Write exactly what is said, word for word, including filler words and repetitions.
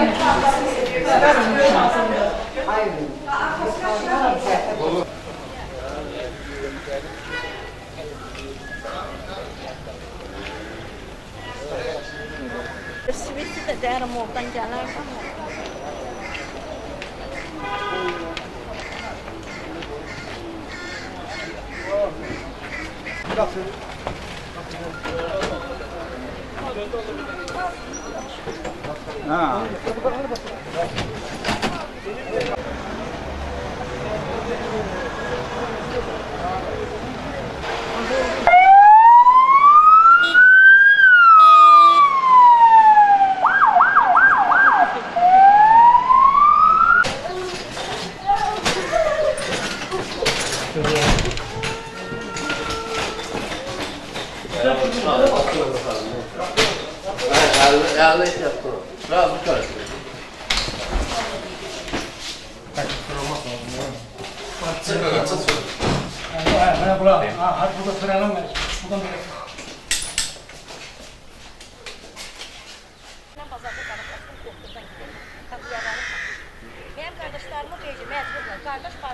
Siviti de derim oradan gelir. Ha. Ela yaptı. Razı karıştı. Çıkıyor, çıkıyor. Bana bula, hadi burada fırlanım var. Buradan böyle. Benim kardeşlerime diyeceğim, mecburlar. Kardeş